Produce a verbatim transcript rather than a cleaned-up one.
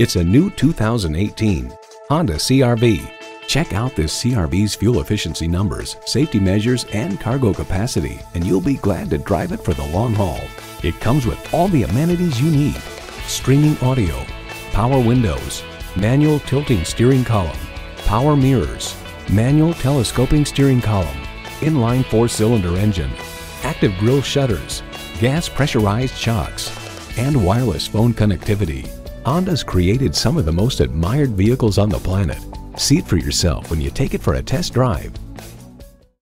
It's a new two thousand eighteen Honda C R V. Check out this C R V's fuel efficiency numbers, safety measures, and cargo capacity, and you'll be glad to drive it for the long haul. It comes with all the amenities you need: streaming audio, power windows, manual tilting steering column, power mirrors, manual telescoping steering column, inline four-cylinder engine, active grille shutters, gas pressurized shocks, and wireless phone connectivity. Honda's created some of the most admired vehicles on the planet. See it for yourself when you take it for a test drive.